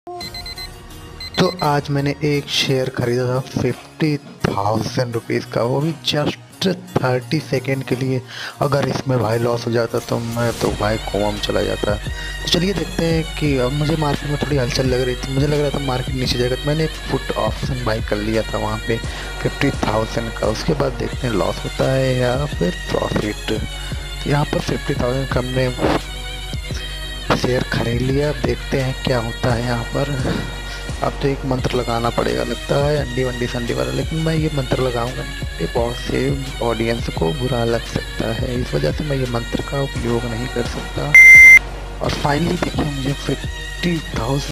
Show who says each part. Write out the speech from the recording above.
Speaker 1: तो आज मैंने एक शेयर खरीदा था 50,000 रुपीज़ का, वो भी जस्ट 30 सेकेंड के लिए। अगर इसमें भाई लॉस हो जाता तो मैं तो भाई कोमा में चला जाता। तो चलिए देखते हैं कि अब मुझे मार्केट में थोड़ी हलचल लग रही थी, मुझे लग रहा था मार्केट नीचे जाएगा, तो मैंने एक फुट ऑप्शन बाई कर लिया था वहाँ पे 50,000 का। उसके बाद देखते हैं लॉस होता है या फिर प्रॉफिट। तो यहाँ पर 50,000 का हमने शेयर खरीद लिया। अब देखते हैं क्या होता है यहाँ पर। अब तो एक मंत्र लगाना पड़ेगा लगता है, अंडी वंडी संडी वाला, लेकिन मैं ये मंत्र लगाऊंगा नहीं, ये बहुत से ऑडियंस को बुरा लग सकता है, इस वजह से मैं ये मंत्र का उपयोग नहीं कर सकता। और फाइनली देखिए मुझे 50,000